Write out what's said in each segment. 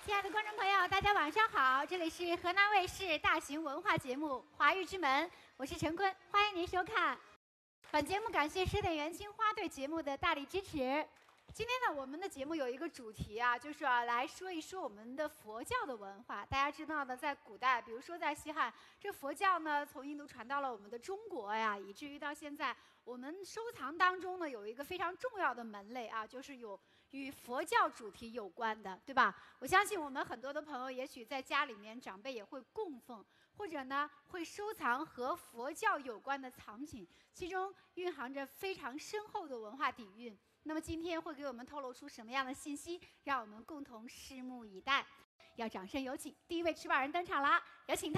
亲爱的观众朋友，大家晚上好！这里是河南卫视大型文化节目《华语之门》，我是陈坤，欢迎您收看。本节目感谢十点园青花对节目的大力支持。今天呢，我们的节目有一个主题啊，就是来说一说我们的佛教的文化。大家知道呢，在古代，比如说在西汉，这佛教呢从印度传到了我们的中国呀，以至于到现在，我们收藏当中呢有一个非常重要的门类啊，就是有与佛教主题有关的，对吧？我相信我们很多的朋友，也许在家里面长辈也会供奉，或者呢会收藏和佛教有关的藏品，其中蕴含着非常深厚的文化底蕴。那么今天会给我们透露出什么样的信息？让我们共同拭目以待。要掌声有请第一位持宝人登场了，有请他。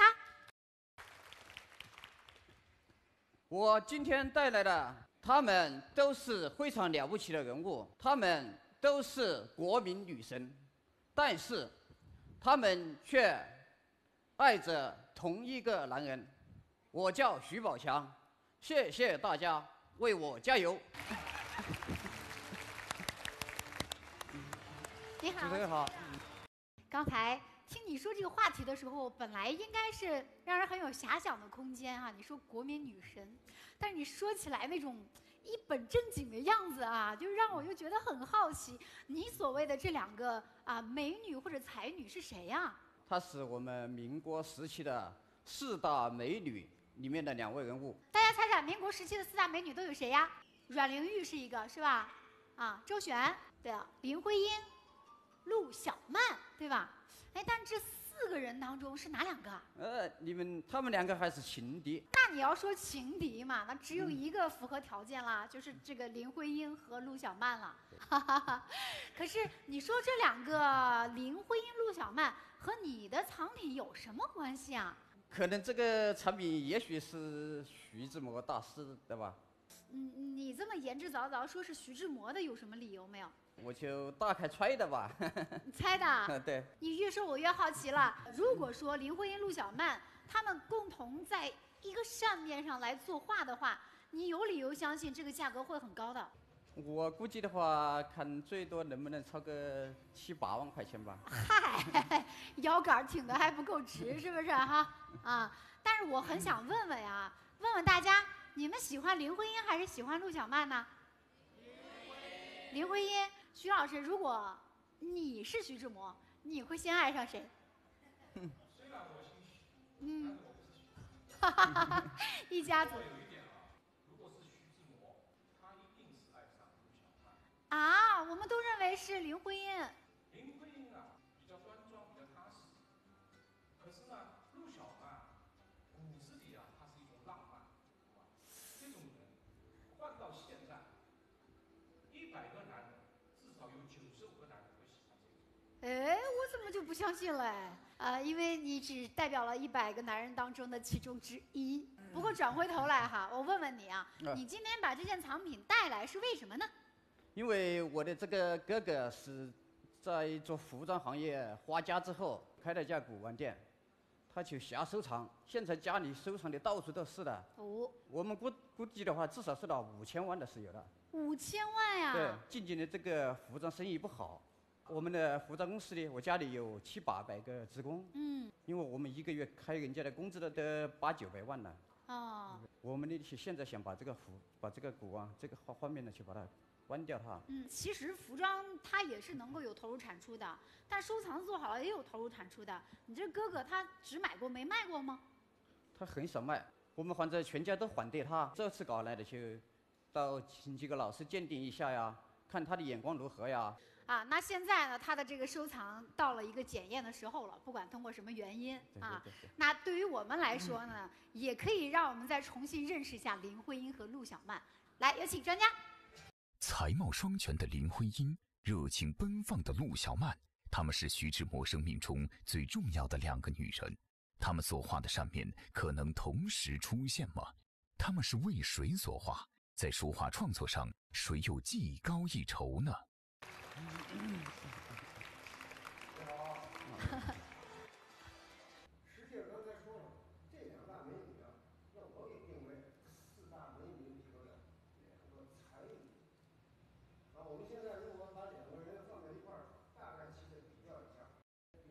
我今天带来的，他们都是非常了不起的人物，他们都是国民女神，但是他们却爱着同一个男人。我叫徐宝强，谢谢大家为我加油。 你好， 主持人好。 刚才听你说这个话题的时候，本来应该是让人很有遐想的空间哈。你说国民女神，但是你说起来那种一本正经的样子啊，就让我又觉得很好奇。你所谓的这两个美女或者才女是谁呀？ 她是我们民国时期的4大美女里面的2位人物。 大家猜猜，民国时期的4大美女都有谁呀？阮玲玉是一个，是吧？周璇，对啊，林徽因。陆小曼，对吧？哎，但这4个人当中是哪2个啊？ 他们2个还是情敌。 那你要说情敌嘛，那只有一个符合条件啦，就是这个林徽因和陆小曼了。可是你说这2个林徽因、陆小曼和你的藏品有什么关系啊？ 可能这个产品也许是徐志摩大师的吧。 你这么言之凿凿说是徐志摩的，有什么理由没有？ 我就大概揣的吧。 你猜的？ 对。 你越说我越好奇了。如果说林徽因、陆小曼他们共同在一个扇面上来作画的话，你有理由相信这个价格会很高的。 我估计的话，看最多能不能超个7、8万块钱吧。 嗨，腰杆挺的还不够直，是不是哈？但是我很想问问呀，问问大家，你们喜欢林徽因还是喜欢陆小曼呢？林徽因。徐老师，如果你是徐志摩，你会先爱上谁？ 虽然我姓徐，但是我不是徐志摩。 一家子。 有一点啊，如果是徐志摩，他一定是爱上陆小曼。 我们都认为是林徽因。 林徽因啊，比较端庄，比较踏实。可是呢，陆小曼骨子里啊，它是一种浪漫，对吧？这种人换到现在，100个男人。至少有95个男人会喜欢这个。 我怎么就不相信了？因为你只代表了100个男人当中的其中之一。不过转回头来哈，我问问你啊，你今天把这件藏品带来是为什么呢？ 因为我的这个哥哥是在做服装行业发家之后，开了一家古玩店，他就瞎收藏，现在家里收藏的到处都是的。我们估计的话，至少是到5000万的是有的。 5000万呀！ 对，近几年这个服装生意不好，我们的服装公司呢，我家里有700、800个职工。因为我们一个月开人家的工资都800、900万了。我们呢现在想把这个古玩这个方面呢，去把它关掉它。 其实服装它也是能够有投入产出的，但收藏做好了也有投入产出的。你这哥哥他只买过没卖过吗？ 他很少卖，我们反正全家都反对他。这次搞来的就到请几个老师鉴定一下呀，看他的眼光如何呀。 那现在呢，他的这个收藏到了一个检验的时候了，不管通过什么原因对。 那对于我们来说呢，也可以让我们再重新认识一下林徽因和陆小曼。来，有请专家。 才貌双全的林徽因，热情奔放的陆小曼，她们是徐志摩生命中最重要的2个女人。她们所画的扇面可能同时出现吗？她们是为谁所画？在书画创作上，谁又技高一筹呢？ 实际刚才说了，这2大美女啊，让我给定为4大美女里头的2个才女。我们现在如果把2个人放在一块儿，大概其的比较一下，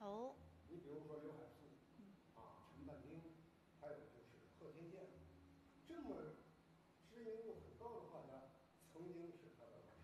哦， 你比如说刘海粟，陈半丁，还有就是贺天健，这么知名度很高的画家，曾经是他的老师。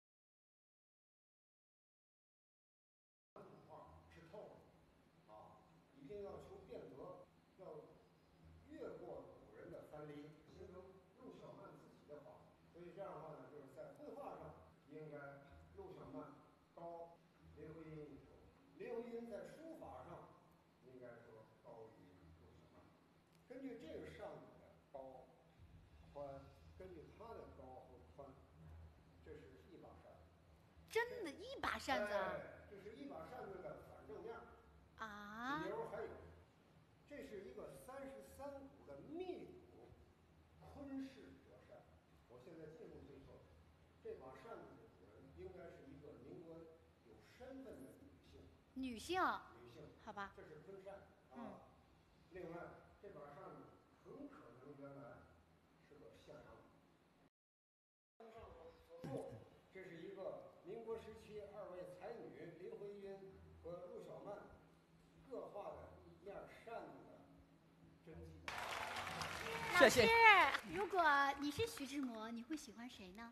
传统画吃透了，一定要求变革，要越过古人的藩篱，形成陆小曼自己的画。所以这样的话呢，就是在绘画上应该陆小曼高林徽因一筹，林徽因在书法上应该说高于陆小曼。根据这个扇子的高宽，根据它的高和宽，这是一把扇子。 真的，一把扇子啊！ 这是一把扇子的反正面。 啊， 理由还有，这是一个33股的密骨昆式折扇。我现在进一步推测，这把扇子的主人应该是一个民国有身份的女性。 女性，好吧。 这是昆扇另外，这把扇子很可能原来是个象牙舞。这是一个民国时期2位才女林徽因和陆小曼各画的一面扇子的真迹。 老师，如果你是徐志摩，你会喜欢谁呢？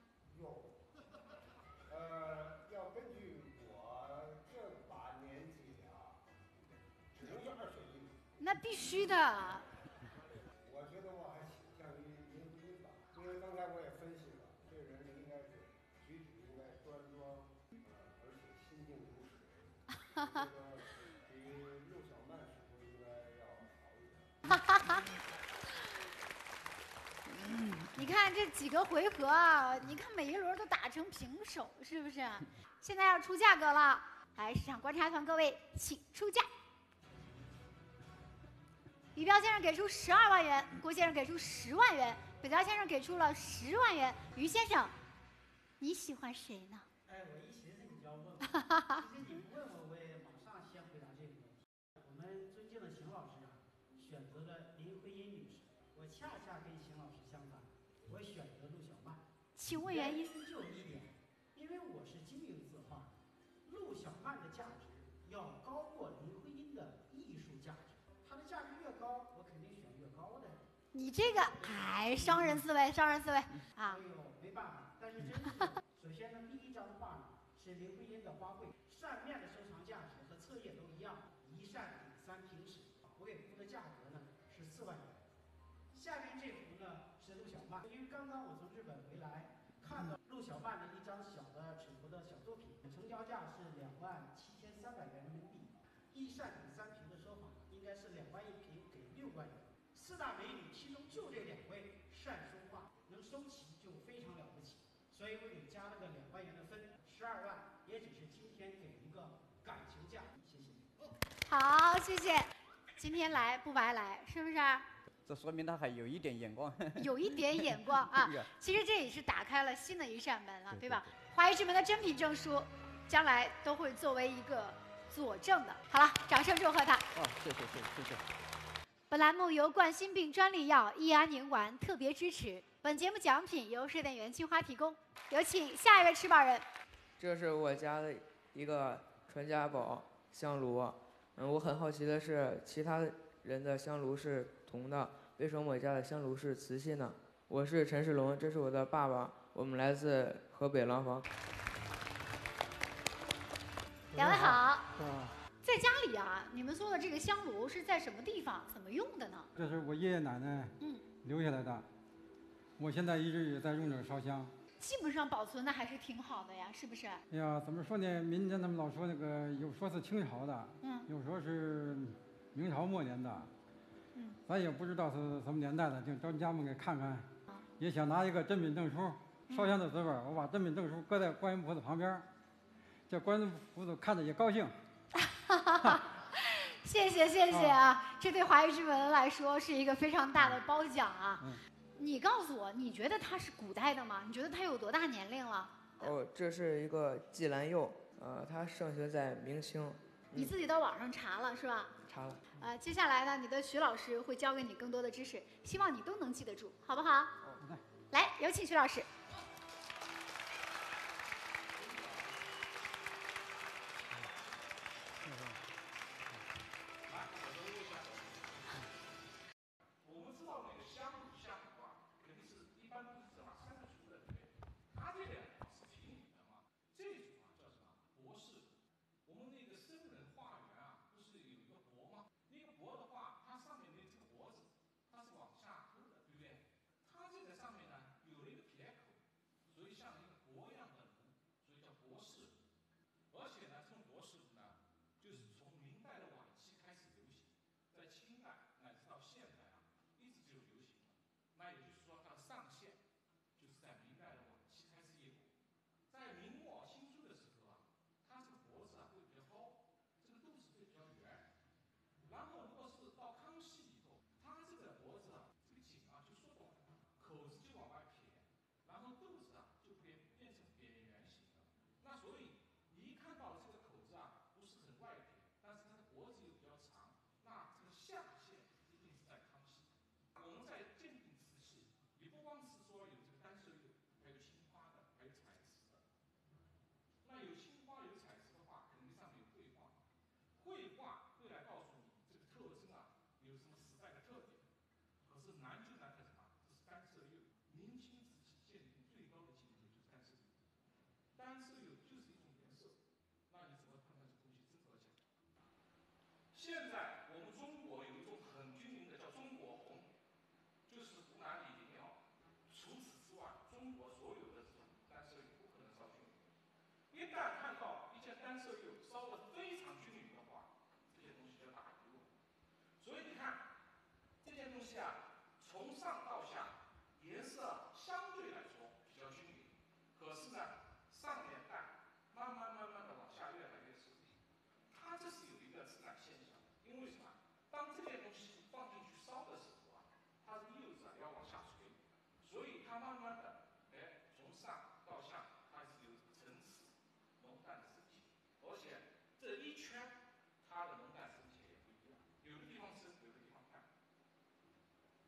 要根据我这把年纪只能是2选1。 那必须的。 我觉得我还倾向于林徽因吧，因为刚才我也分析了，这人应该是举止应该端庄，而且心静如水。我觉得比陆小曼是不是应该要好一点？ 你看这几个回合啊，你看每一轮都打成平手，是不是？现在要出价格了，来，市场观察团各位，请出价。李彪先生给出12万元，郭先生给出10万元，北条先生给出了10万元。于先生，你喜欢谁呢？ 哎，我一寻思你就要问我，其实你不问我，我也马上先回答这个问题。我们尊敬的邢老师选择了林徽因女士，我恰恰跟邢老师相反，我选择陆小曼。 请问原因？ 就一点，因为我是精明字画，陆小曼的价值要高过林徽因的艺术价值。它的价值越高，我肯定选越高的。 你这个，商人思维，商人思维啊！ 哎呦，没办法，但是真是，首先呢，第一张画呢是林徽因的花卉，扇面的收藏价值和册页都一样，1扇顶3平史。我给出的价格呢是4万元。下面这幅呢是陆小曼，因为刚刚我从日本回来，看到陆小曼的一张小的尺幅的小作品，成交价是27300元人民币，1扇顶3平的说法应该是2万1平给6万元。4大美女其中就这2位善书画，能收齐就非常了不起，所以我给加了个2万元的分，12万也只是今天给一个感情价，谢谢。 好，谢谢。今天来不白来，是不是？ 这说明他还有一点眼光。 有一点眼光啊！其实这也是打开了新的一扇门了，对吧？华谊之门的珍品证书，将来都会作为一个佐证的。好了，掌声祝贺他。 谢谢。 本栏目由冠心病专利药益安宁丸特别支持，本节目奖品由水电园青花提供。有请下一位持宝人。 这是我家的一个传家宝香炉。我很好奇的是，其他人的香炉是铜的，为什么我家的香炉是瓷器呢？我是陈世龙，这是我的爸爸，我们来自河北廊坊。 两位好。在家里啊，你们说的这个香炉是在什么地方，怎么用的呢？ 这是我爷爷奶奶留下来的，我现在一直也在用这个烧香。 基本上保存的还是挺好的呀，是不是？ 哎呀，怎么说呢？民间他们老说那个，有说是清朝的，有说是明朝末年的，咱也不知道是什么年代的，就专家们给看看。也想拿一个珍品证书，烧香的时候，我把珍品证书搁在观音菩萨旁边，这观音菩萨看着也高兴。 谢谢啊！这对华谊之门来说是一个非常大的褒奖啊！你告诉我，你觉得它是古代的吗？你觉得它有多大年龄了？ 这是一个季兰釉，它盛行在明清。 你自己到网上查了是吧？ 查了。 接下来呢，你的徐老师会教给你更多的知识，希望你都能记得住，好不好？来，有请徐老师。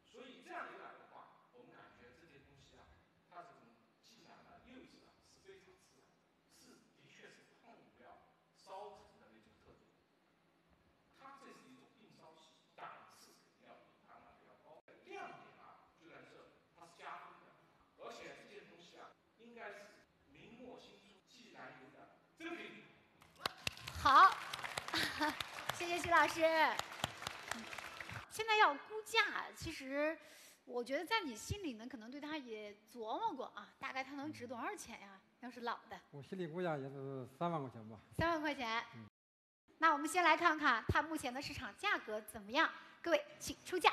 所以这样一来的话，我们感觉这些东西啊，它这种气象的柚子啊是非常自然，的确是碰料烧成的那种特点。它这是一种硬烧系，档次肯定要比它那个要高。亮点啊就在这里，它是加分的，而且这些东西啊应该是明末新初既然有的真品。 好，谢谢徐老师。现在要估价，其实我觉得在你心里呢，可能对它也琢磨过啊，大概它能值多少钱呀？要是老的， 我心里估价也是3万块钱吧。 3万块钱。那我们先来看看它目前的市场价格怎么样？各位，请出价。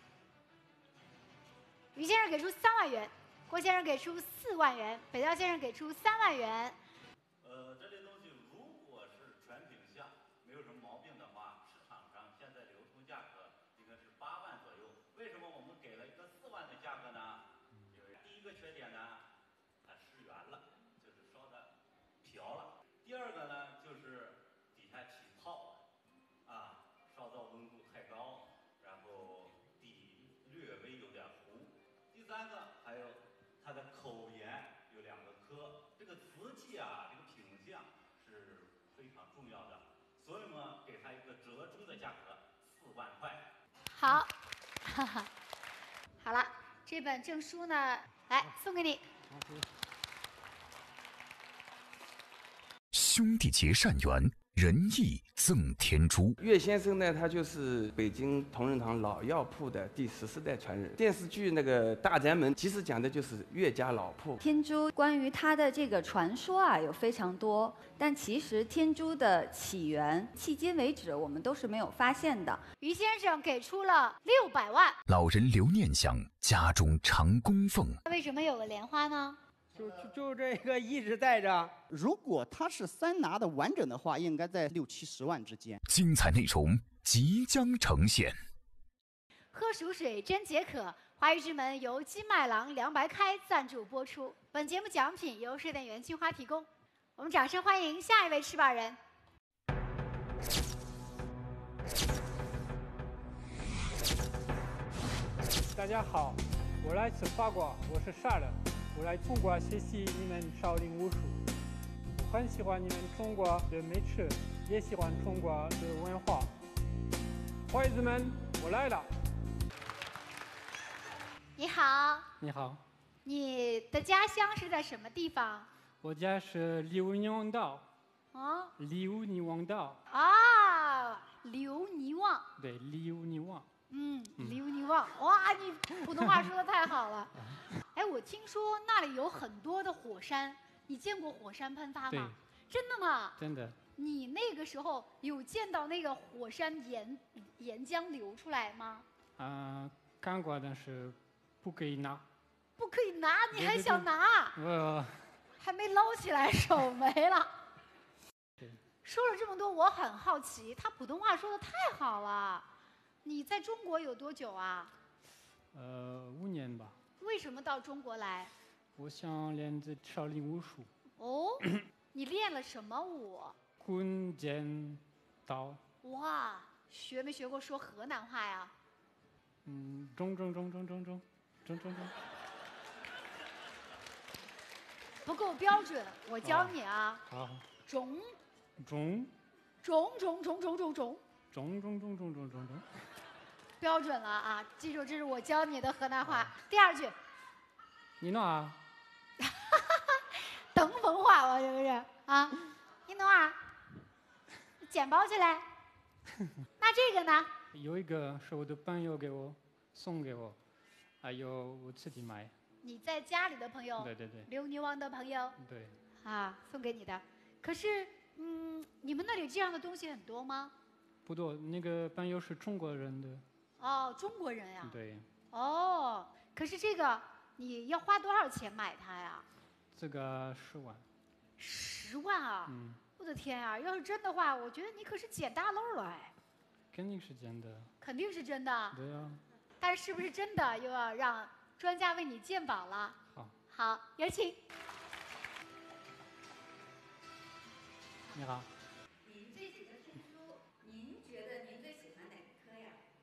于先生给出3万元，郭先生给出4万元，北调先生给出3万元。 这类东西如果是全品项，没有什么毛病的话，市场上现在流通价格应该是8万左右。为什么我们给了一个4万的价格呢？因为第一个缺点呢，它失原了，就是烧的瓢了。第二个呢，就是底下起泡，烧造温度太高，然后底略微有点糊。第三个还有它的口沿有2个磕，这个瓷器啊，这个品相是非常重要的，所以呢，给它一个折中的价格，4万块。 好，哈哈，好了，这本证书呢，来送给你。 兄弟结善缘，仁义赠天珠。 岳先生呢，他就是北京同仁堂老药铺的第14代传人。电视剧那个《大宅门》其实讲的就是岳家老铺。 天珠关于它的这个传说啊，有非常多，但其实天珠的起源，迄今为止我们都是没有发现的。 于先生给出了600万。 老人留念想，家中常供奉。 为什么有个莲花呢？ 就这个一直带着。如果它是3拿的完整的话，应该在60、70万之间。 精彩内容即将呈现。 喝熟水真解渴，华语之门由金麦郎凉白开赞助播出。本节目奖品由水电园青花提供。我们掌声欢迎下一位持宝人。 大家好，我来自法国，我是沙人。我来中国学习你们少林武术，我很喜欢你们中国的美食，也喜欢中国的文化。孩子们，我来了。 你好。 你好。 你的家乡是在什么地方？ 我家是流泥岛。 啊？ 流泥王岛。 啊，流泥王。 对，流泥王。 流泥王。哇，你普通话说的太好了。哎，我听说那里有很多的火山，你见过火山喷发吗？真的吗？ 真的。 你那个时候有见到那个火山岩浆流出来吗？ 看过，但是不可以拿。 不可以拿，你还想拿？还没捞起来，手没了。说了这么多，我很好奇，他普通话说的太好了。你在中国有多久啊 ？5年吧。 为什么到中国来？ 我想练这少林武术。 哦，你练了什么武？ 棍剑刀。 哇，学没学过说河南话呀？ 中。 不够标准，我教你啊。 好。 中。标准了啊！记住，这是我教你的河南话。第2句。 你弄啊？ 等风话，我是不是啊？你弄啊？捡包起来。那这个呢？ 有一个是我的朋友给我送给我，还有我自己买。 你在家里的朋友？ 对。 流泥王的朋友？ 对。 啊，送给你的。可是，你们那里这样的东西很多吗？ 不多，那个朋友是中国人的。 哦，中国人呀。 对。 哦，可是这个你要花多少钱买它呀？ 这个10万。 10万啊！我的天啊！要是真的话，我觉得你可是捡大漏了哎。 肯定是真的。 肯定是真的。 对啊。 但是不是真的，又要让专家为你鉴宝了。好，有请。 你好。 您这几个天珠，您觉得您最喜欢哪一颗呀？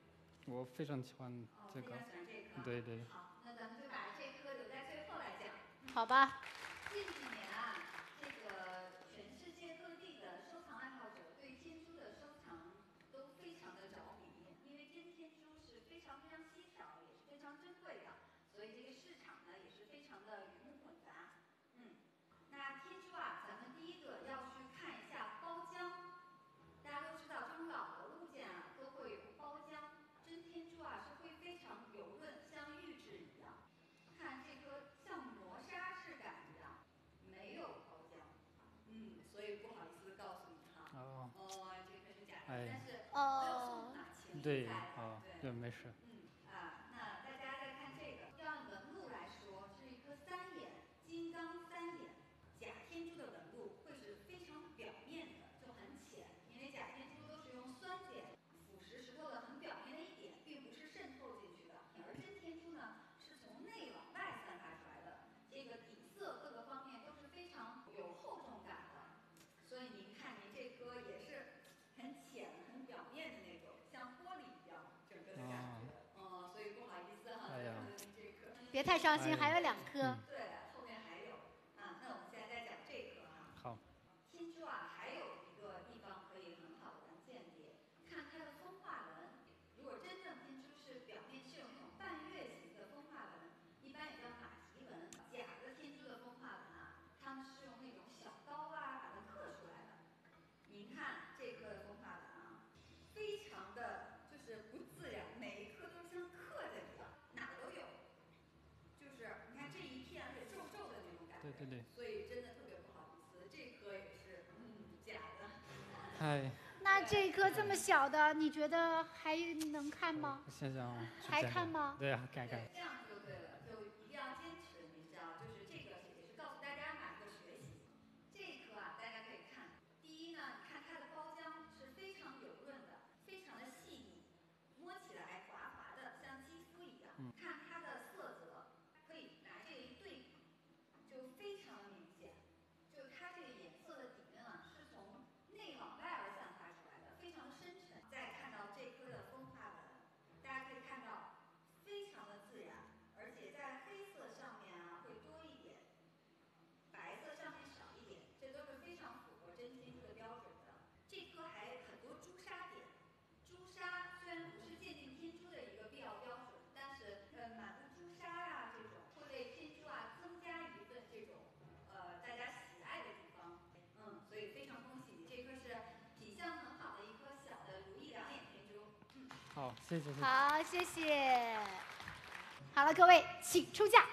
我非常喜欢这个。 非常喜欢这颗。 对对。 好，那咱们就把这颗留在最后来讲。 好吧。 近几年啊，这个全世界各地的收藏爱好者对天珠的收藏都非常的着迷，因为真天珠是非常非常稀少，也是非常珍贵的，所以这个市场呢也是非常的鱼目混杂。那天珠啊，咱们第一个要去看一下包浆。大家都知道，这种老的物件啊都会有包浆，真天珠啊是会非常油润，像玉质一样。看这颗像磨砂质感一样，没有包浆。所以不好意思告诉你哈。这颗是假的，但是我有送啊，情谊在的。 对，没事。 那大家再看这个，要按纹路来说，是一颗3眼金刚3眼。假天珠的纹路会是非常表面的，就很浅，因为假天珠都是用酸碱腐蚀石头的很表面的一点，并不是渗透进去的。而真天珠呢，是从内往外散发出来的，这个底色各个方面都是非常有厚重感的。所以您看，您这颗也是很浅、很表面的那种，像玻璃一样整个的感觉。所以不好意思哈，您这颗。 别太伤心，还有2颗。 对，后面还有。那我们现在再讲这颗哈。 好。 天珠啊，还有一个地方可以很好的鉴别，看它的风化纹。如果真正天珠是表面是有那种半月形的风化纹，一般也叫马蹄纹。假的天珠的风化纹啊，他们是用那种小刀啊把它刻出来的。您看这颗的风化纹啊，非常的就是不自然，每一颗都像刻在里边，哪都有。就是你看这一片，而且皱皱的那种感觉。 对。 所以真的特别不好意思，这颗也是假的。 那这颗这么小的，你觉得还能看吗？ 想想。 还看吗？ 对啊，看。 这样就对了，就一定要坚持，你知道，就是这个也是告诉大家哪个学习。这一颗啊，大家可以看，第一呢，你看它的包浆是非常油润的，非常的细腻，摸起来滑滑的，像肌肤一样。看它的色泽，可以拿这个一对比，就非常的明显。就它这个颜色的底蕴啊，是从内往外而散发出来的，非常的深沉。再看到这颗的风化纹，大家可以看到非常的自然，而且在黑色上面啊会多一点，白色上面少一点，这都是非常符合真天珠的标准的。这颗还很多朱砂点，朱砂虽然不是鉴定天珠的一个必要标准，但是满布朱砂啊这种会为天珠啊增加一份这种大家喜爱的地方。所以非常恭喜你，这颗是品相很好的一颗小的如意2眼天珠。 好，谢谢。 好，谢谢。好了，各位，请出价。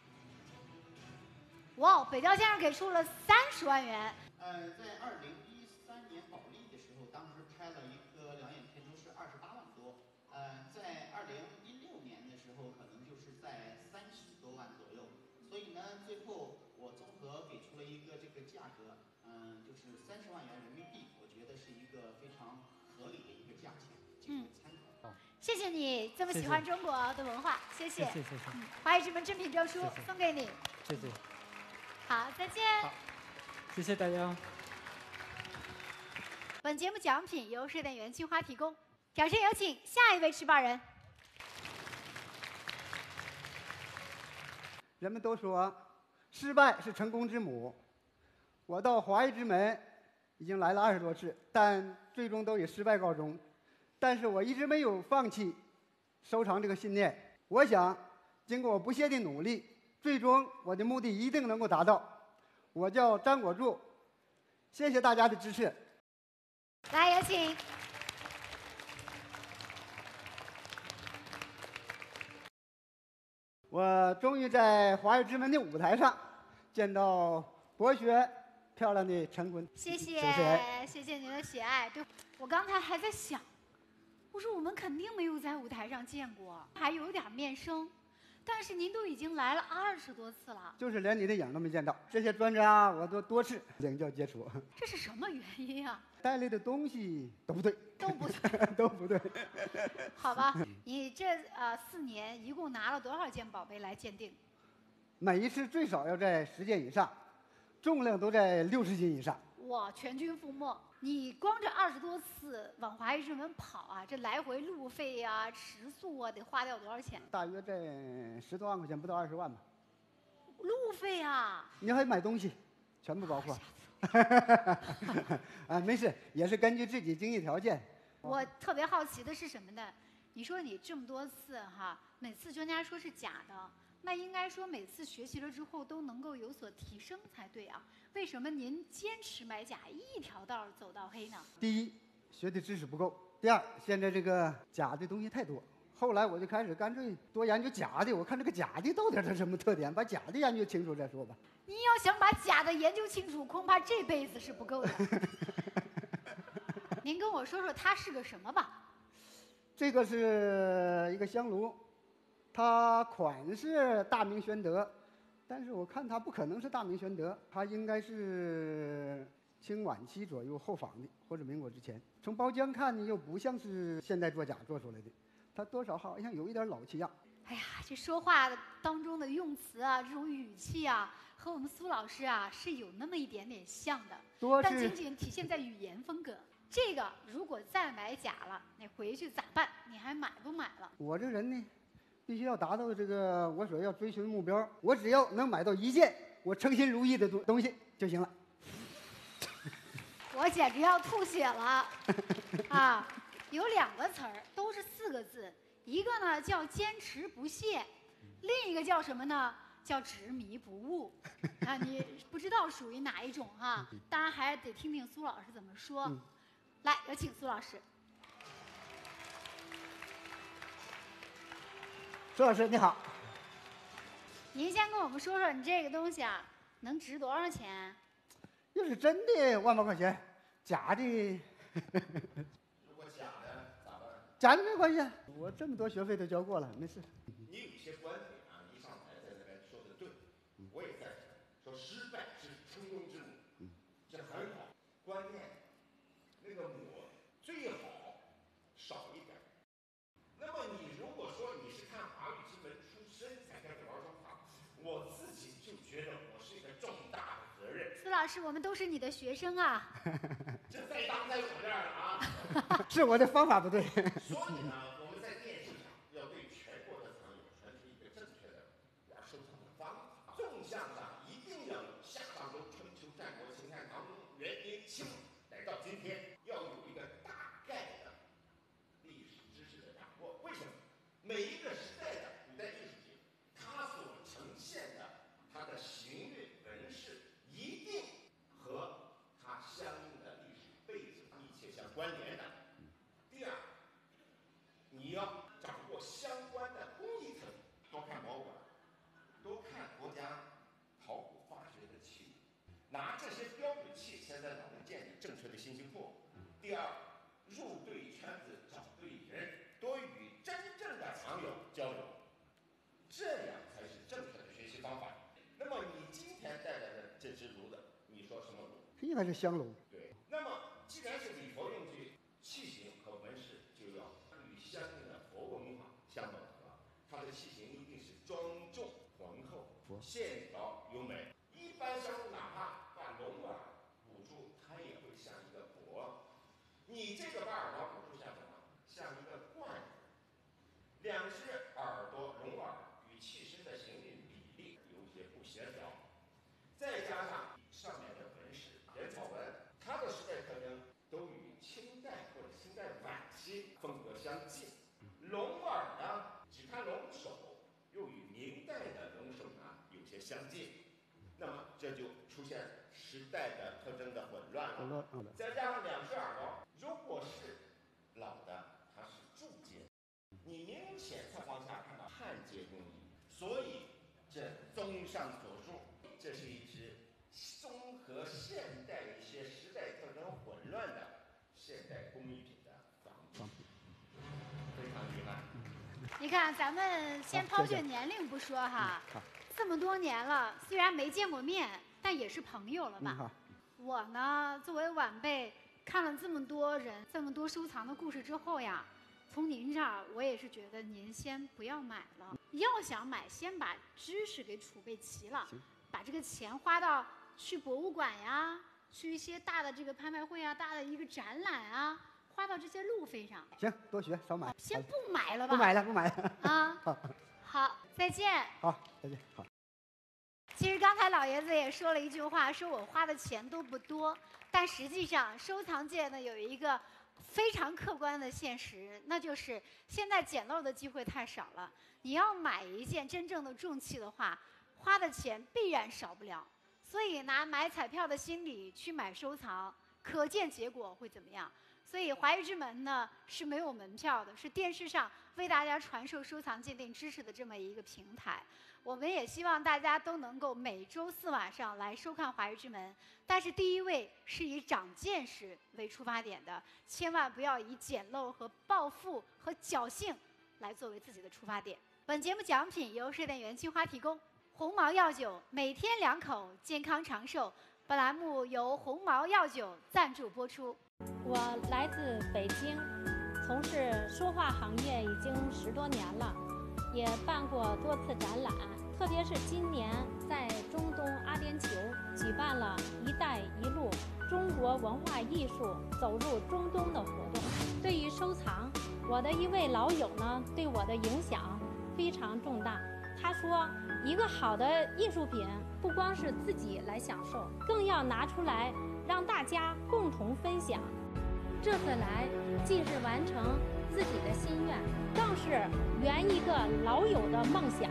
哇，北雕先生给出了30万元。 在2013年保利的时候，当时拍了一颗2眼天珠是28万多。在2016年的时候，可能就是在30多万左右。所以呢，最后我综合给出了一个这个价格，就是30万元人民币，我觉得是一个非常合理的一个价钱，仅供参考。 谢谢你这么喜欢中国的文化，谢谢。 谢谢。 华语之门真品证书送给你。 谢谢。 好，再见。 好，谢谢大家。 本节目奖品由盛典园青花提供，掌声有请下一位持宝人。 人们都说，失败是成功之母。我到华谊之门已经来了20多次，但最终都以失败告终。但是我一直没有放弃收藏这个信念。我想，经过我不懈的努力，最终我的目的一定能够达到。我叫张国柱，谢谢大家的支持。 来，有请。 我终于在华谊之门的舞台上见到博学漂亮的陈坤。 谢谢，谢谢您的喜爱。对，我刚才还在想，我说我们肯定没有在舞台上见过，还有点面生。但是您都已经来了20多次了， 就是连你的影都没见到。这些专家我都多次领教接触。 这是什么原因啊？ 带来的东西都不对， 都不对， 都不对。 好吧，你这4年一共拿了多少件宝贝来鉴定？ 每一次最少要在10件以上，重量都在60斤以上。 哇，全军覆没。 你光这20多次往华谊之门跑啊，这来回路费呀、食宿啊，得花掉多少钱？ 大约在10多万块钱，不到20万吧。 路费啊！ 你还买东西，全部包括。啊，没事，也是根据自己经济条件。 我特别好奇的是什么呢？你说你这么多次哈，每次专家说是假的，那应该说每次学习了之后都能够有所提升才对啊。为什么您坚持买假，一条道走到黑呢？ 第一，学的知识不够；第二，现在这个假的东西太多。后来我就开始干脆多研究假的，我看这个假的到底是什么特点，把假的研究清楚再说吧。 你要想把假的研究清楚，恐怕这辈子是不够的。您跟我说说它是个什么吧？ 这个是一个香炉，它款式大明宣德，但是我看它不可能是大明宣德，它应该是清晚期左右后仿的，或者民国之前。从包浆看呢，又不像是现代做假做出来的，它多少好像有一点老气样。 哎呀，这说话当中的用词啊，这种语气啊，和我们苏老师啊是有那么一点点像的，但仅仅体现在语言风格。这个如果再买假了，你回去咋办？你还买不买了？ 我这人呢，必须要达到这个我所要追寻的目标。我只要能买到一件我称心如意的东西就行了。 我简直要吐血了啊！有2个词儿，都是4个字，一个呢叫坚持不懈，另一个叫什么呢？叫执迷不悟。啊，你不知道属于哪一种哈？当然还得听听苏老师怎么说。来，有请苏老师。 苏老师你好。 您先跟我们说说，你这个东西啊，能值多少钱？ 要是真的1万块钱，假的， 如果假的咋办？ 假的没关系，我这么多学费都交过了，没事。 你有一些观点啊，一上台在那边说的对，我也赞成。说失败是成功之母，这很好。关键那个母最好少一点。那么你如果说你是看华语之门出身才开始玩中华，我自己就觉得我是一个重大的责任。 苏老师，我们都是你的学生啊。 这栽赃在我这儿了啊！ 是我的方法不对。 所以呢，我们在电视上要对全国的藏友传递一个正确的玩收藏的方法。纵向上一定要有夏商周春秋战国秦汉唐元明清来到今天，要有一个大概的历史知识的掌握。为什么？每一个时代的古代艺术品，它所呈现的它的形韵纹饰，一定和它相应的历史背景密切相关联的。第二，你要掌握相关的工艺层，多看博物馆，多看国家考古发掘的器物，拿这些标准器现在能建立正确的信息库。第二，入对圈子，找对人，多与真正的藏友交流，这样才是正确的学习方法。那么你今天带来的这只炉子，你说什么炉？ 应该是香炉。 对。那么既然是礼佛用具，器型和纹饰就要与相应的佛文化相吻合。它的器型一定是庄重浑厚，线条优美。一般香炉哪怕把龙耳捂住，它也会像一个钵。你这个把耳朵捂住像什么？像一个罐子。2只耳朵龙耳与器身的形韵比例有一些不协调，再加上上面的纹饰人草纹，它的时代特征都与清代或者清代晚期风格相近。龙耳呢，只看龙首，又与明代的龙首呢有些相近，那么这就出现时代的特征的混乱了。再加上2只耳朵，如果是老的，它是铸件，你明显在往下看到焊接工艺，所以这综上所述，这是一只综合现代一些时代特征混乱的现代工艺品的仿品，非常厉害。 你看，咱们先抛却年龄不说哈，这么多年了，虽然没见过面，但也是朋友了吧？我呢，作为晚辈，看了这么多人、这么多收藏的故事之后呀，从您这儿，我也是觉得您先不要买了。要想买，先把知识给储备齐了，把这个钱花到去博物馆呀、 去一些大的这个拍卖会啊，大的一个展览啊，花到这些路费上。 行，多学少买。 先不买了吧？ 不买了，不买了。 啊，好，再见。 好，再见。好。 其实刚才老爷子也说了一句话，说我花的钱都不多，但实际上收藏界呢有一个非常客观的现实，那就是现在捡漏的机会太少了。你要买一件真正的重器的话，花的钱必然少不了。所以拿买彩票的心理去买收藏，可见结果会怎么样？所以华谊之门呢是没有门票的，是电视上为大家传授收藏鉴定知识的这么一个平台。我们也希望大家都能够每周4晚上来收看华谊之门，但是第一位是以长见识为出发点的，千万不要以捡漏和暴富和侥幸来作为自己的出发点。本节目奖品由水点元青花提供，红毛药酒每天2口，健康长寿。本栏目由红毛药酒赞助播出。 我来自北京，从事书画行业已经10多年了，也办过多次展览，特别是今年在中东阿联酋举办了“一带一路”中国文化艺术走入中东的活动。对于收藏，我的一位老友呢对我的影响非常重大。他说，一个好的艺术品不光是自己来享受，更要拿出来让大家共同分享。这次来既是完成自己的心愿，更是圆一个老友的梦想。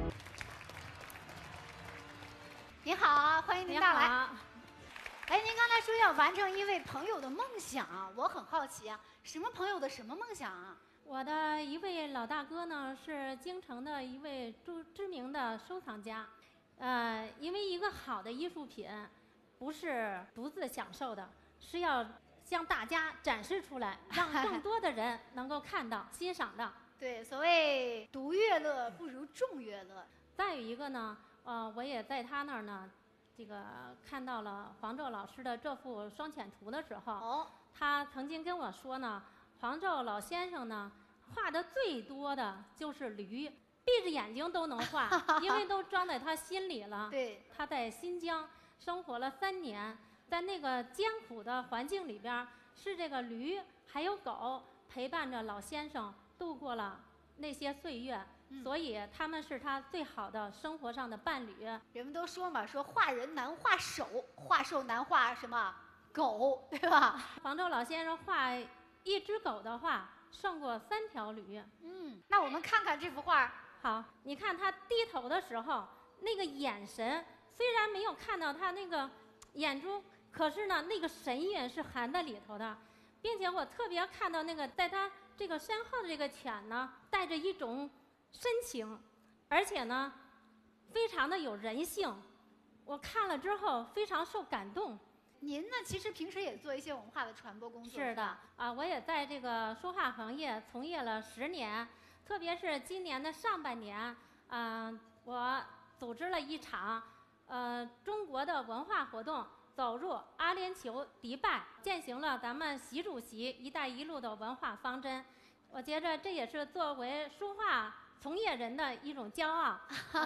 您好，欢迎您到来。 您好。 哎，您刚才说要完成一位朋友的梦想啊，我很好奇啊，什么朋友的什么梦想啊？ 我的一位老大哥呢，是京城的一位知名的收藏家。因为一个好的艺术品，不是独自享受的，是要向大家展示出来，让更多的人能够看到、欣赏到。 对，所谓独乐乐不如众乐乐。 再有一个呢，我也在他那儿呢，这个看到了黄胄老师的这幅双犬图的时候，他曾经跟我说呢。黄胄老先生呢，画的最多的就是驴，闭着眼睛都能画，因为都装在他心里了。 对， 他在新疆生活了3年，在那个艰苦的环境里边，是这个驴还有狗陪伴着老先生度过了那些岁月，所以他们是他最好的生活上的伴侣。 人们都说嘛，说画人难画手，画兽难画什么狗，对吧？ 黄胄老先生画1只狗的话，胜过3条驴。 那我们看看这幅画。 好，你看他低头的时候，那个眼神，虽然没有看到他那个眼珠，可是呢，那个神韵是含在里头的，并且我特别看到那个在他这个身后的这个犬呢，带着一种深情，而且呢，非常的有人性。我看了之后非常受感动。 您呢，其实平时也做一些文化的传播工作。 是的，我也在这个书画行业从业了10年，特别是今年的上半年，我组织了一场，中国的文化活动，走入阿联酋迪拜，践行了咱们习主席“一带一路”的文化方针。我觉着这也是作为书画从业人的一种骄傲。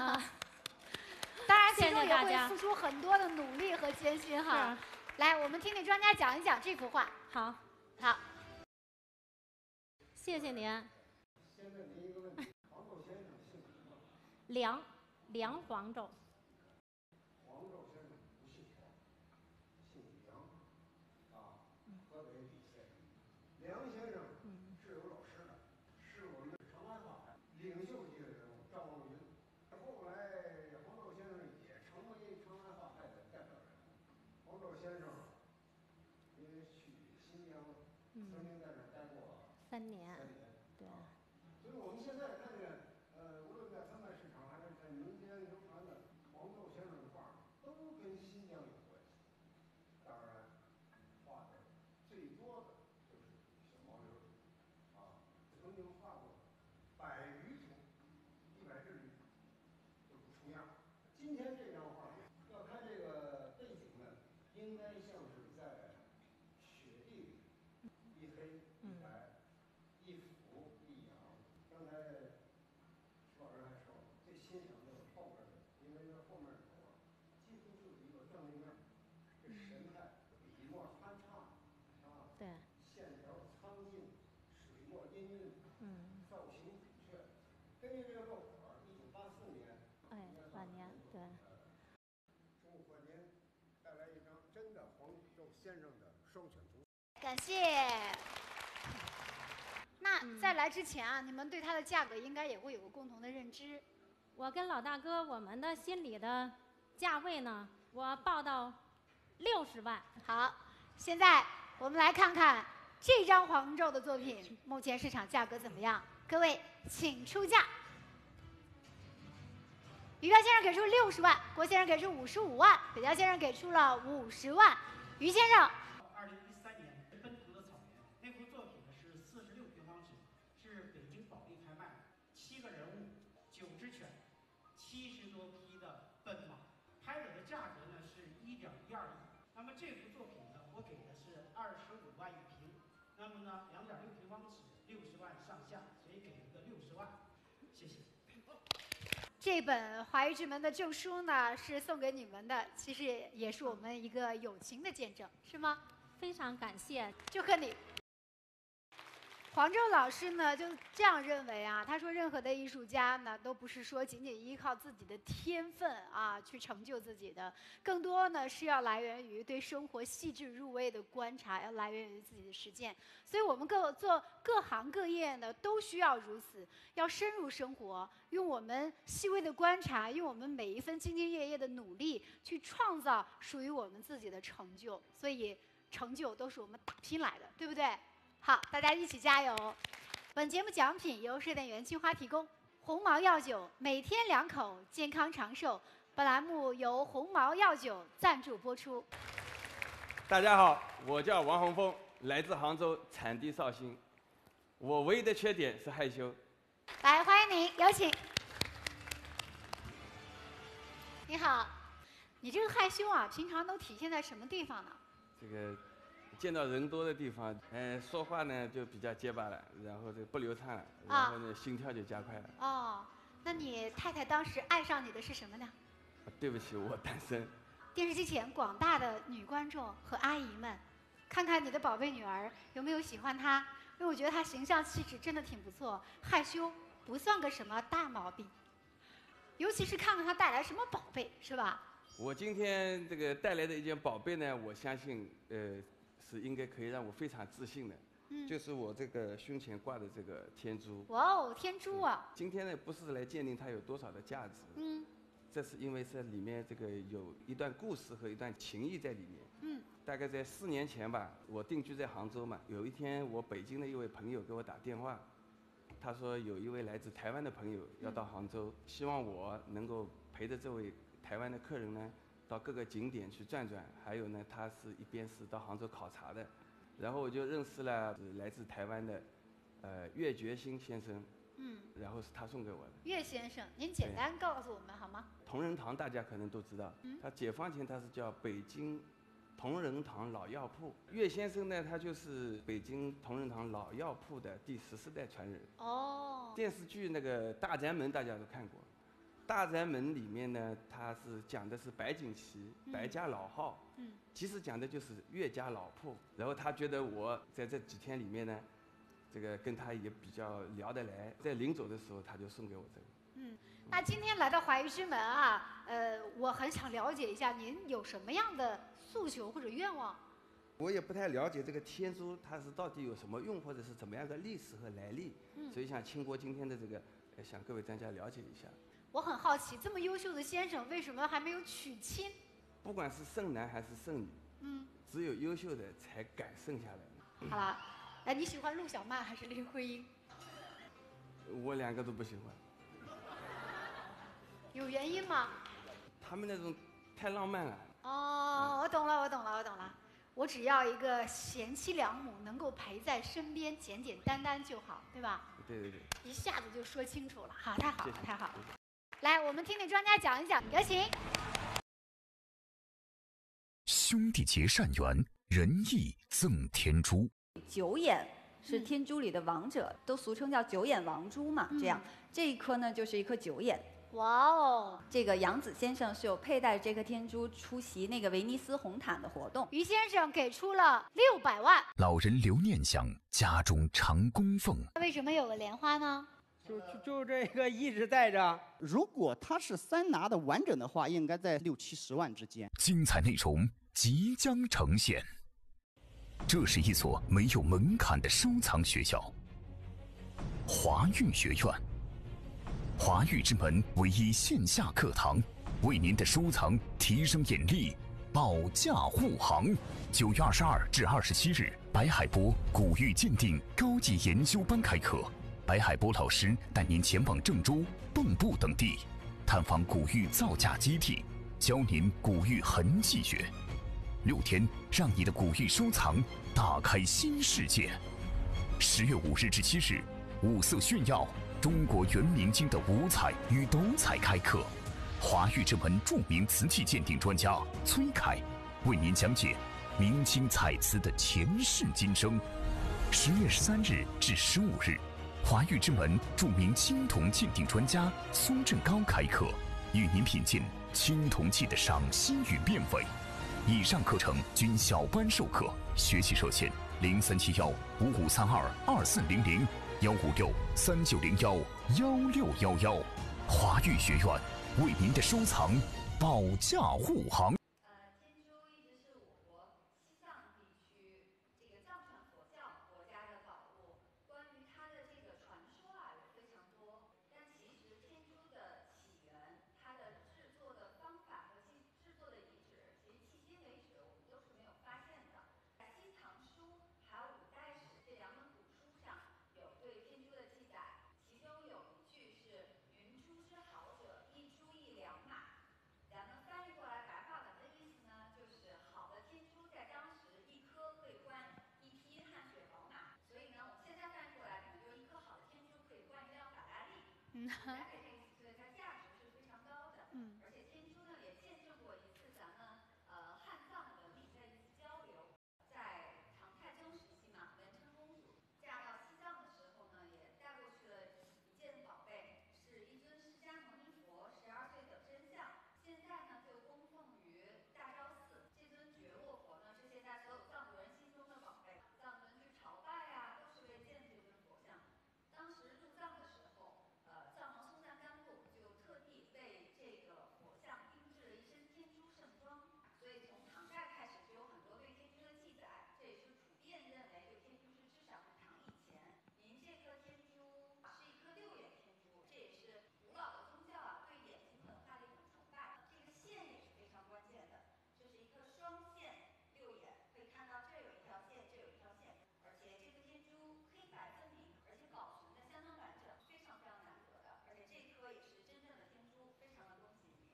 当然，其中也会付出很多的努力和艰辛哈。来，我们听听专家讲一讲这幅画。 好， 好， 谢谢您。 先问您一个问题，黄胄先生姓什么？ 梁黄胄。 黄胄先生不姓黄，姓梁，河北澧县人。梁先生是有老师的，是我们长安画派领袖级的人物赵望云。后来黄胄先生也成为长安画派的代表人物。黄胄先生因为去新疆，曾经在那儿待过 3年。对。 所以我们现在看见，无论在参拜市场还是在民间流传的黄胄先生的画，都跟新疆有关系。当然，画的最多的就是小毛驴曾经画过100余图，100只驴，就不重样。今天这张画，要看这个背景呢，应该像是在雪地里，一黑一白，一俯一仰。刚才造型准确。根据这个落款，1984年， 晚年对。 祝贺您带来一张真的黄寿先生的双选图。 感谢。那在来之前啊，你们对它的价格应该也会有个共同的认知。 我跟老大哥，我们的心里的价位呢，我报到60万。 好，现在我们来看看这张黄胄的作品目前市场价格怎么样？各位请出价。于彪先生给出60万，郭先生给出55万，北郊先生给出了50万。于先生。 2013年奔腾的草原，那幅作品呢是46平方尺，是北京保利拍卖，7个人物，9只犬，70多匹的奔马，拍者的价格呢是1.12亿。那么这幅作品呢，我给的是25万一平，那么呢2.6平方尺，60万上下，所以给了个60万，谢谢。 这本《华夷之门》的证书呢，是送给你们的，其实也是我们一个友情的见证，是吗？ 非常感谢， 祝贺你。黄胄老师呢就这样认为啊，他说任何的艺术家呢都不是说仅仅依靠自己的天分啊去成就自己的，更多呢是要来源于对生活细致入微的观察，要来源于自己的实践。所以我们做各行各业呢都需要如此，要深入生活，用我们细微的观察，用我们每一分兢兢业业的努力去创造属于我们自己的成就。所以成就都是我们打拼来的，对不对？好，大家一起加油！本节目奖品由水电园青花提供，鸿茅药酒每天2口，健康长寿。本栏目由鸿茅药酒赞助播出。 大家好，我叫王洪峰，来自杭州，产地绍兴。我唯一的缺点是害羞。 来，欢迎您，有请。你好，你这个害羞啊，平常都体现在什么地方呢？ 这个见到人多的地方，说话呢就比较结巴了，然后这个不流畅了，然后呢心跳就加快了。 哦，那你太太当时爱上你的是什么呢？ 对不起，我单身。 电视机前广大的女观众和阿姨们，看看你的宝贝女儿有没有喜欢她，因为我觉得她形象气质真的挺不错，害羞不算个什么大毛病，尤其是看看她带来什么宝贝，是吧？ 我今天这个带来的一件宝贝呢，我相信是应该可以让我非常自信的，就是我这个胸前挂的这个天珠。 哇哦，天珠啊！ 今天呢不是来鉴定它有多少的价值，这是因为这里面这个有一段故事和一段情谊在里面。大概在4年前吧，我定居在杭州嘛，有一天我北京的一位朋友给我打电话，他说有一位来自台湾的朋友要到杭州，希望我能够陪着这位台湾的客人呢到各个景点去转转，还有呢他是一边是到杭州考察的，然后我就认识了来自台湾的岳觉新先生，然后是他送给我的。岳先生，您简单告诉我们好吗？ 同仁堂大家可能都知道，他解放前他是叫北京同仁堂老药铺。岳先生呢，他就是北京同仁堂老药铺的第14代传人。 哦。 电视剧那个《大宅门》大家都看过，《大宅门》里面呢，他是讲的是白锦旗、白家老号，其实讲的就是岳家老铺。然后他觉得我在这几天里面呢，这个跟他也比较聊得来，在临走的时候他就送给我这个。 那今天来到华夷之门啊，我很想了解一下您有什么样的诉求或者愿望。 我也不太了解这个天珠它是到底有什么用，或者是怎么样的历史和来历，所以想经过今天的这个，向各位专家了解一下。 我很好奇，这么优秀的先生为什么还没有娶亲？ 不管是剩男还是剩女，只有优秀的才敢剩下来。 好了，你喜欢陆小曼还是林徽因？ 我2个都不喜欢。 有原因吗？ 他们那种太浪漫了。 哦，我懂了。我只要一个贤妻良母能够陪在身边，简简单单就好，对吧？ 对。 一下子就说清楚了，好，太好了。来，我们听听专家讲一讲，有请。 兄弟结善缘，仁义赠天珠。 九眼是天珠里的王者，都俗称叫九眼王珠嘛。这样，这一颗呢就是一颗九眼。 哇哦！ 这个杨子先生是有佩戴这颗天珠出席那个威尼斯红毯的活动。 于先生给出了600万。 老人刘念想家中常供奉。 为什么有个莲花呢？ 就这个一直带着。 如果它是3拿的完整的话，应该在60、70万之间。 精彩内容即将呈现。这是一所没有门槛的收藏学校——华育学院。华育之门唯一线下课堂，为您的收藏提升眼力，保驾护航。9月22至27日，白海波古玉鉴定高级研修班开课，白海波老师带您前往郑州、蚌埠等地，探访古玉造价基地，教您古玉痕迹学。6天，让你的古玉收藏打开新世界。10月5日至7日，五色炫耀中国元明清的五彩与斗彩开课，华育之门著名瓷器鉴定专家崔凯为您讲解明清彩瓷的前世今生。10月13日至15日，华育之门著名青铜鉴定专家苏振高开课，与您品鉴青铜器的赏析与辨位。以上课程均小班授课，学习热线037155322400。15639011611，华育学院为您的收藏保驾护航。 天珠一直是我国西藏地区这个藏传佛教国家的宝物。关于它的这个传说啊，有非常多。但其实天珠的起源、它的制作的方法和制作的遗址，其实迄今为止我们都是没有发现的。在《新唐书》还有五代史这2本古书上有对天珠的记载，其中有一句是“云珠之好者，一珠一两马”。咱们翻译过来白话文的意思呢，就是好的天珠在当时一颗可以换一匹汗血宝马。所以呢，我们现在翻译过来，可能就一颗好的天珠可以换一辆法拉利。大概这个意思，所以它价值是非常高的。而且天珠呢也见证过一次咱们汉藏文明的一次交流。在唐太宗时期嘛，文成公主嫁到西藏的时候呢，也带过去了一件宝贝，是一尊释迦牟尼佛12岁的真像。现在呢就供奉于大昭寺。这尊觉沃佛呢是现在所有藏族人心中的宝贝，藏族人去朝拜啊，都是为见这尊佛像。当时入藏的时候，藏王松赞干布就特地为这个佛像定制了一身天珠盛装。所以从唐代开始就有很多对天珠的记载，这也是普遍认为对天珠是至少是唐以前。您这颗天珠是一颗6眼天珠，这也是古老的宗教啊对眼睛文化的一种崇拜。这个线也是非常关键的，这是一颗双线6眼，可以看到这有一条线，这有一条线，而且这颗天珠黑白分明，而且保存的相当完整，非常非常难得的。而且这颗也是真正的天珠，非常的恭喜您。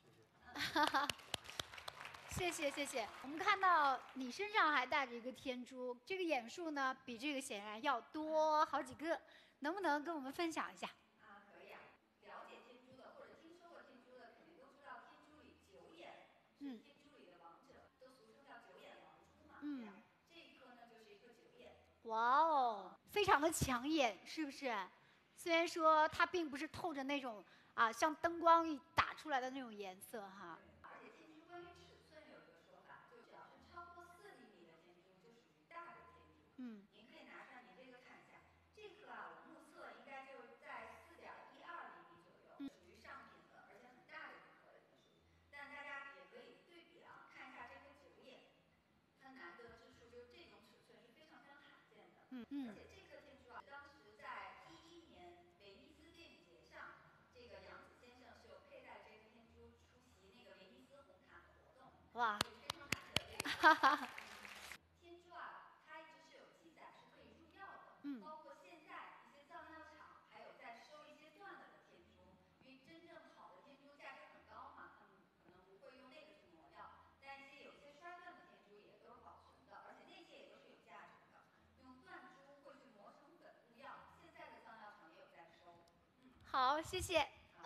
谢谢谢谢。我们看到你身上还带着一个天珠，这个眼数呢比这个显然要多好几个，能不能跟我们分享一下？ 可以啊。了解天珠的或者听说过天珠的，肯定都知道天珠里9眼是天珠里的王者，都俗称叫9眼王珠嘛。这一颗呢就是一颗9眼。 哇哦，非常的抢眼，是不是？虽然说它并不是透着那种像灯光一打出来的那种颜色哈。 而且天珠关于尺寸有一个说法，就只要是超过4厘米的天珠就属于大的天珠。您可以拿出来您这个看一下，这颗啊我目测应该就在4.12厘米左右，属于上品的，而且很大的一颗了，已经属于。但大家也可以对比啊，看一下这颗9眼，它难得之处就是这种尺寸是非常非常罕见的。而且这颗天珠啊，当时在11年威尼斯电影节上，这个杨子先生是有佩戴这颗天珠出席那个威尼斯红毯的活动。 哇！ 非常难得这个。天珠啊，它一直是有记载是可以入药的。包括现在一些藏药厂还有在收一些断了的天珠，因为真正好的天珠价值很高嘛，他们可能不会用那个去磨药，但有一些摔断的天珠也都是保存的，而且那些也都是有价值的。用断珠会去磨成粉入药，现在的藏药厂也有在收。 好，谢谢。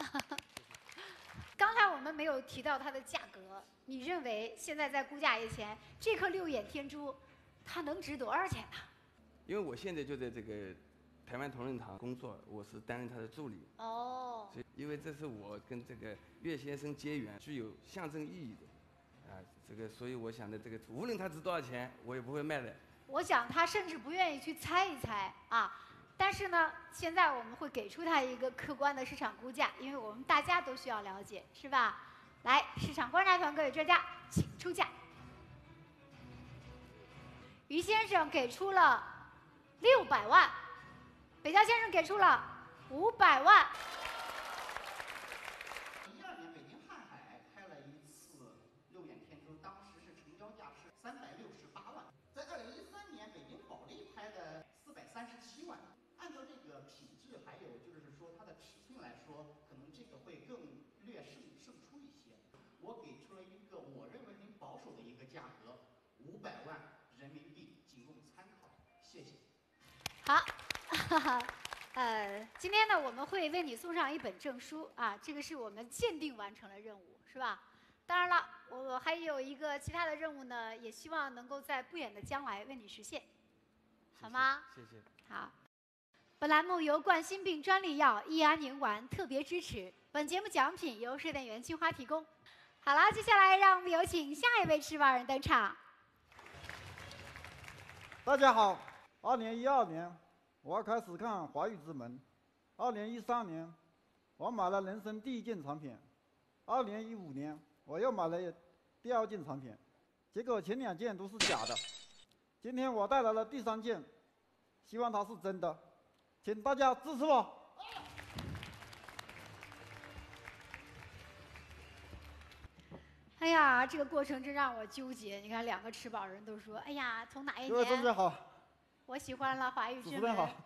刚才我们没有提到它的价格，你认为现在在估价以前，这颗6眼天珠它能值多少钱呢？ 因为我现在就在这个台湾同仁堂工作，我是担任他的助理。 哦。 所以，因为这是我跟这个岳先生结缘，具有象征意义的，这个，所以我想的这个，无论它值多少钱，我也不会卖的。 我想他甚至不愿意去猜一猜啊。但是呢，现在我们会给出它一个客观的市场估价，因为我们大家都需要了解，是吧？来，市场观察团各位专家，请出价。于先生给出了600万，北郊先生给出了500万。 12年，北京瀚海开了一次六眼天珠，当时是成交价是368万。在2013年，北京保利拍的437万。按照这个品质，还有就是说它的尺寸来说，可能这个会更略胜出一些。我给出了一个我认为很保守的一个价格，500万人民币，仅供参考。谢谢。 好，今天呢，我们会为你送上一本证书啊，这个是我们鉴定完成了任务，是吧？当然了，我还有一个其他的任务呢，也希望能够在不远的将来为你实现，好吗？ 谢谢。 好。本栏目由冠心病专利药益安宁丸特别支持，本节目奖品由水电园青花提供。好了，接下来让我们有请下一位持宝人登场。 大家好，2012年我开始看《华语之门》，2013年我买了人生第1件产品，2015年我又买了第2件产品，结果前2件都是假的。今天我带来了第3件，希望它是真的。请大家支持我。 哎呀，这个过程真让我纠结。你看，2个持宝人都说：“哎呀，从哪一各位同学年好， 我喜欢了华语之门。” 主持人好。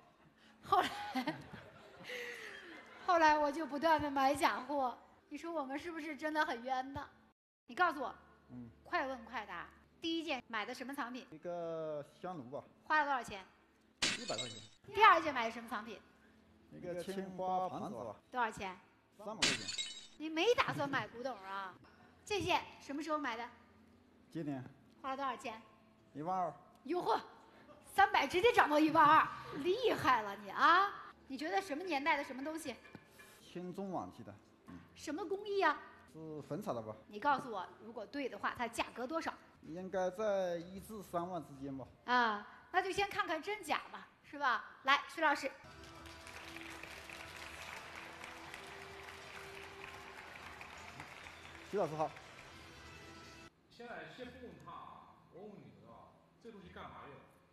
后来我就不断的买假货。你说我们是不是真的很冤呢？你告诉我，快问快答。第1件买的什么产品？ 一个香炉吧。 花了多少钱 ？100块钱。 第2件买的什么产品？ 一个青花盘子吧。 多少钱 ？300块钱。 你没打算买古董啊？这件什么时候买的？ 今年。 花了多少钱 ？12000。 哟呵，300直接涨到12000，厉害了你啊！你觉得什么年代的什么东西？ 清中晚期的。 什么工艺啊？ 是粉彩的吧？ 你告诉我，如果对的话，它价格多少？ 应该在1至3万之间吧。 啊，那就先看看真假吧，是吧？来，徐老师。 徐老师好。 现在先不问他啊，我问你们啊，这东西干嘛用？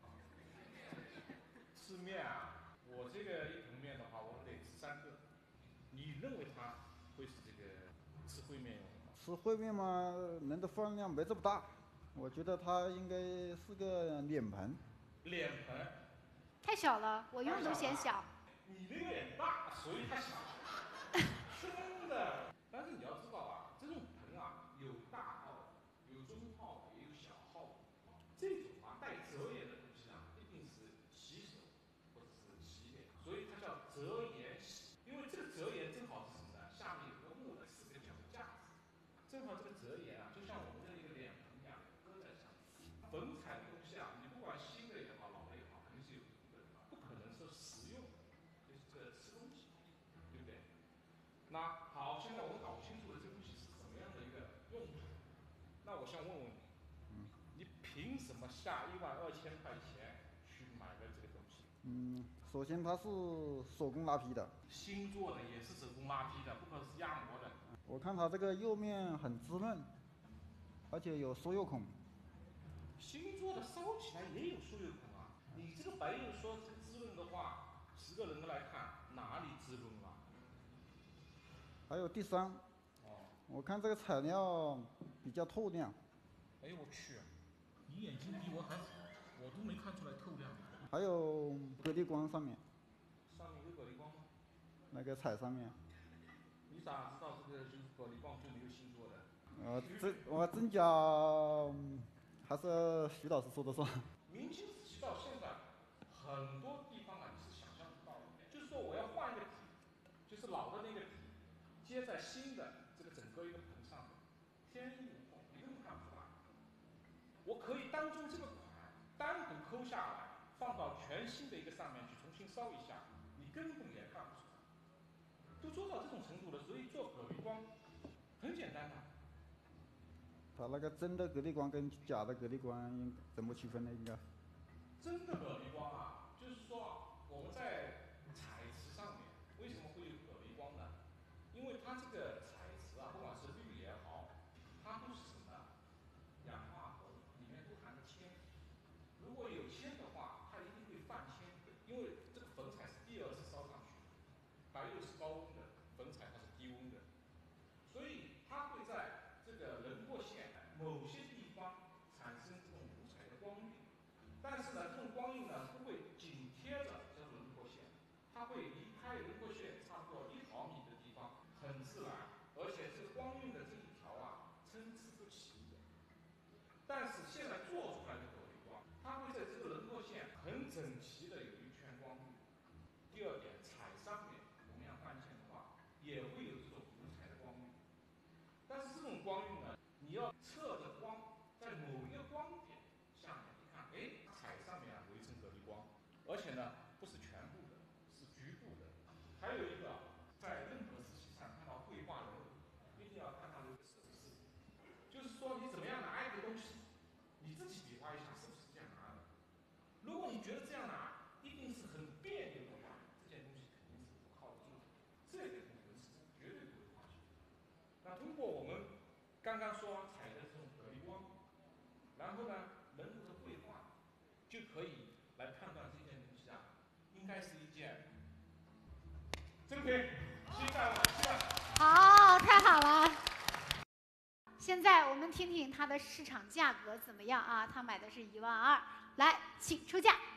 吃面啊，我这个一桶面的话，我得吃3个。你认为它会是这个吃烩面用的吗？ 吃烩面嘛，人的分量没这么大，我觉得它应该是个脸盆。 脸盆？ 太小了，我用都嫌小。 你那个脸大，所以它小。真的。但是你要知道啊，这种盆啊，有大号的，有中号的，也有小号的。这种啊带折沿的东西啊，一定是洗手或者是洗脸，所以它叫折沿洗。因为这个折沿正好是什么呢？下面有个木的4个小架子，正好这个折沿啊，就像我们的一个脸盆一样，搁在上面。粉彩的东西啊，你不管新的也好，老的也好，肯定是有毒的，不可能说实用，就是这个吃东西，对不对？那好，现在我们搞清楚了这东西是什么样的一个用途。那我想问问你，你凭什么下12000块钱去买的这个东西？ 首先它是手工拉坯的。 新做的也是手工拉坯的，不可能是压模的。 我看它这个釉面很滋润，而且有缩釉孔。 新做的烧起来也有缩釉孔啊！你这个白釉说这个滋润的话，10个人来看哪里滋润了？ 还有第3，我看这个材料比较透亮。 哎呦我去，你眼睛比我还好，我都没看出来透亮。 还有隔离光上面。 上面有隔离光吗？ 那个彩上面。 你咋知道这个就是隔离光就没有新做的？ 我真假还是徐老师说的算。 明清时期到现在，很多地方啊你是想象不到的。就是说我要换一个底，就是老的那个底，接在新的这个整个一个盆上面，天衣无缝，一个都看不出来。我可以当中这个款单独抠下来， 放到全新的一个上面去重新烧一下，你根本也看不出来。都做到这种程度了，所以做隔离光很简单的。 它那个真的隔离光跟假的隔离光怎么区分呢？应该？ 真的隔离光啊，就是说我们在彩瓷上面为什么会有隔离光呢？因为它这个彩瓷啊，不管是铝也好，它都是什么呢？氧化镉里面都含着铅。如果有铅的话，它一定会泛铅，因为这个粉彩是第二次烧上去的，白釉是高温的，粉彩它是低温的，所以它会在这个轮廓线某些地方产生这种五彩的光晕。但是呢，这种光晕呢不会紧贴着这种轮廓线，它会离开轮廓线差不多1毫米的地方，很自然，而且这个光晕的这一条啊参差不齐的。但是现在做出来的隔离光，它会在这个轮廓线很整齐的有一圈光晕。第二点，彩上面同样泛线的话，也会有这种五彩的光晕。但是这种光晕呢，你要侧着光在某一个光点下面一看，哎，彩上面啊有一层隔离光，而且呢不是全部的，是局部的。还有一个，在任何事情上看到绘画人物，一定要看它的是不是，就是说你怎么样拿一个东西，你自己比划一下是不是这样拿的。如果你觉得这样拿一定是很别扭的话，这件东西肯定是不靠得住的，这个部分是绝对不会花钱。那通过我们刚刚说彩的这种隔离光，然后呢，人物的绘画，就可以来判断这件东西啊，应该是一件真品，期待晚上。 好，太好了。现在我们听听它的市场价格怎么样啊？他买的是1万2，来，请出价。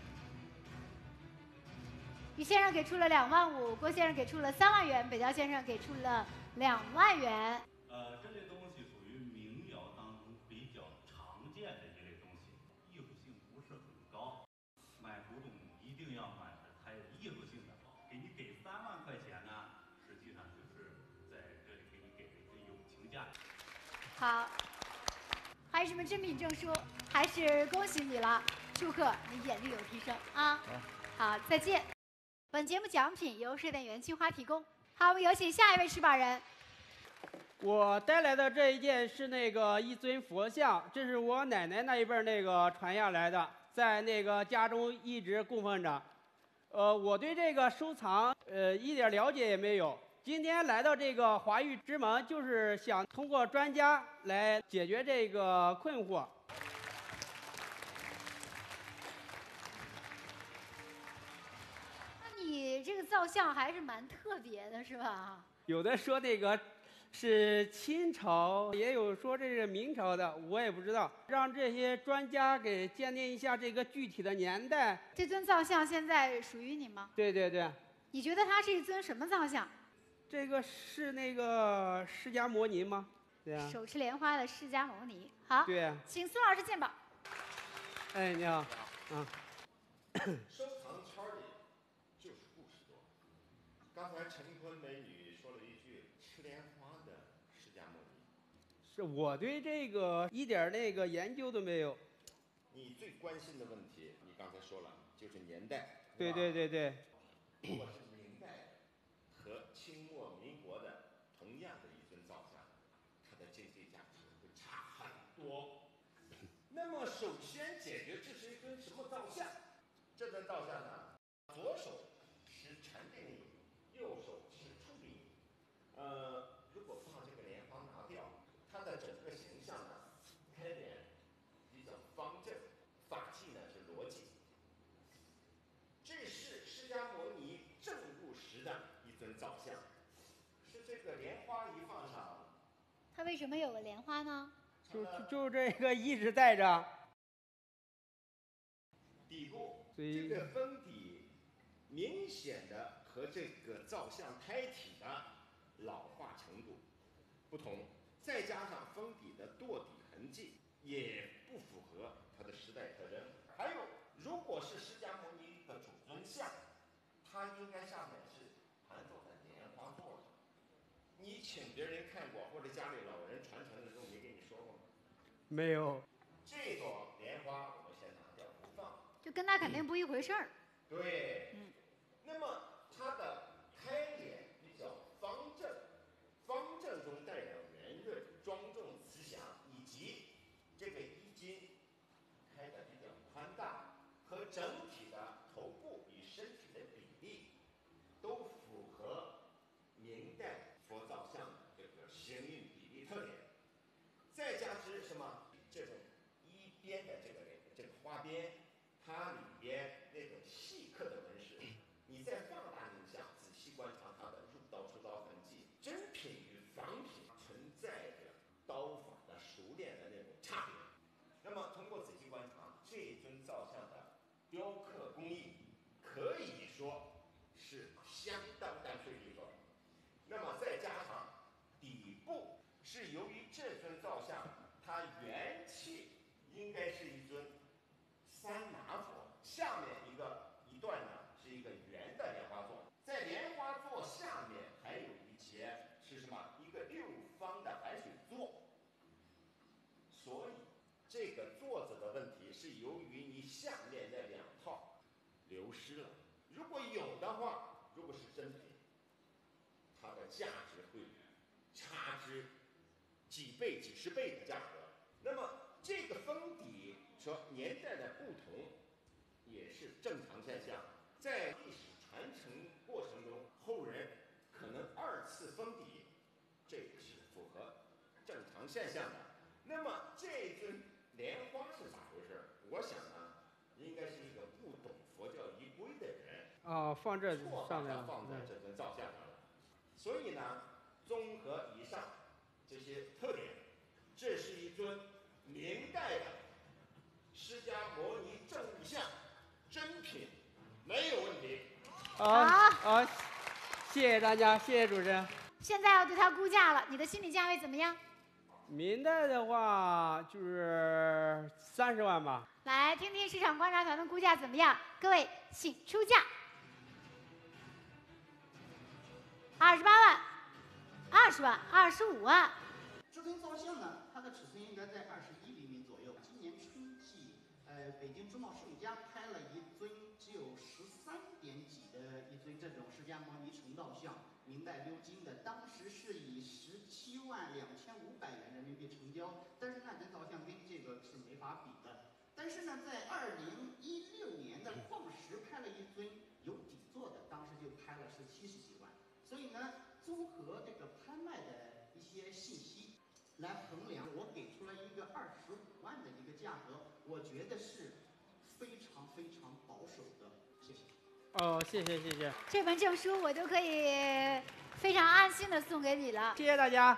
于先生给出了2万5，郭先生给出了3万元，北郊先生给出了2万元。 这类东西属于民谣当中比较常见的一类东西，艺术性不是很高。买古董一定要买的它有艺术性的，给3万块钱呢，实际上就是在这里给你给了一个友情价。 好，还有什么真品证书？还是恭喜你了，祝贺你眼力有提升啊！好，再见。本节目奖品由水电元青花提供。好，我们有请下一位持榜人。 我带来的这一件是那个一尊佛像，这是我奶奶那一辈那个传下来的，在那个家中一直供奉着。我对这个收藏一点了解也没有。今天来到这个华域之门，就是想通过专家来解决这个困惑。 那你这个造像还是蛮特别的，是吧？ 有的说那个是清朝，也有说这是明朝的，我也不知道。让这些专家给鉴定一下这个具体的年代。 这尊造像现在属于你吗？ 对对对。 你觉得它是一尊什么造像？ 这个是那个释迦摩尼吗？对啊。 手持莲花的释迦牟尼。好。 对啊。 请苏老师鉴宝。 哎，你好。 收藏圈里就是故事多。刚才陈坤美女说了一句吃莲花的释迦牟尼。 是我对这个一点那个研究都没有。 你最关心的问题，你刚才说了，就是年代。 对对对对。 如果是明代和清末民国的同样的一尊造像，它的经济价值会差很多。那么首先解决这是一尊什么造像？这尊造像呢，左手是禅定印，右手是矗定印。如果把这个莲花拿掉，它的整个形象呢，开脸比较方正，发髻呢是罗髻。这是释迦牟尼正入时的一尊造像，是这个莲花一放上， 它为什么有个莲花呢？ 就这个一直带着。 底部这个封底明显的和这个造像胎体的老化程度不同，再加上封底的堕底痕迹也不符合它的时代特征。还有，如果是释迦牟尼的主尊像，它应该上面是盘坐在莲花座上。你请别人看过，或者家里老人传承的时候没跟你说过吗？ 没有。 这朵莲花我们先拿掉不放。 就跟他肯定不一回事儿。 对。那么它的开脸比较方正，方正中带有圆润、庄重慈祥，以及这个衣襟开的比较宽大，和整体的头部与身体的比例都符合明代佛造像的这个形韵比例特点。再加之什么？这种衣边的这个花边，它里边那种细刻的纹饰，你再放大影响，仔细观察它的入刀出刀痕迹，真品与仿品存在着刀法的熟练的那种差别。那么通过仔细观察，这尊造像的雕刻工艺可以说是相当的水准。那么再加上底部是由于这尊造像它元气应该是一尊三拿佛，下面一段呢是一个圆的莲花座，在莲花座下面还有一节是什么？一个六方的海水座。所以这个座子的问题是由于你下面那两套流失了。如果有的话，如果是真品，它的价值会差之几倍、几十倍的价格。那么这个封底说年代的不同，也是正常现象。在历史传承过程中，后人可能2次封底，这个是符合正常现象的。那么这尊莲花是咋回事？我想呢，应该是一个不懂佛教仪规的人放这上面放在这尊造像上了。所以呢，综合以上这些特点，这是一尊明代的释迦牟尼正物像，真品，没有问题。 好，谢谢大家，谢谢主持人。 现在要对它估价了，你的心理价位怎么样？ 明代的话就是30万吧。 来听听市场观察团的估价怎么样？各位请出价。28万、20万、25万。 这尊造像呢，它的尺寸应该在21厘米左右。今年春季，北京中贸世家开了一尊只有13点几的一尊这种释迦牟尼成道像，明代鎏金的，当时是以17万2500元人民币成交，但是那尊造像跟这个是没法比的。但是呢，在2016年的矿石开了一尊有底座的，当时就开了是70几万。所以呢，综合这个拍卖的一些信息来衡量，我给出了一个25万的一个价格，我觉得是非常非常保守的。谢谢。 谢谢。 这本证书我都可以非常安心的送给你了。 谢谢大家。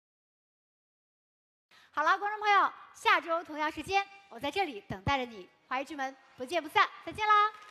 好了，观众朋友，下周同样时间，我在这里等待着你。华谊之门不见不散，再见啦！